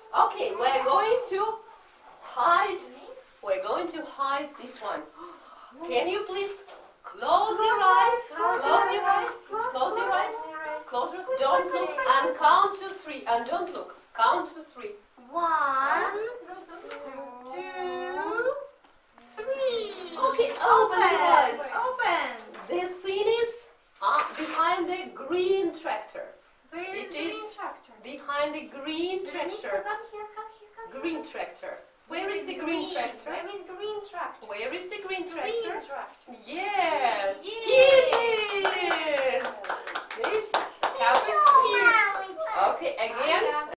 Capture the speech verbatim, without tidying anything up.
Okay, we're going to hide. We're going to hide this one. Can you please close your eyes? Close your eyes. Close your eyes. Close your eyes. Don't look and count to three. And don't look. Count to three. One, two, three. Okay, open your eyes. Open. The scene is uh, behind the green tractor. Where is It the is green tractor? behind the green tractor. Come here, come here, come here. Green tractor. Where is the green tractor? Where is green tractor? Where is the green tractor? Green tractor. Yes. Yes. Here it is. This. Have a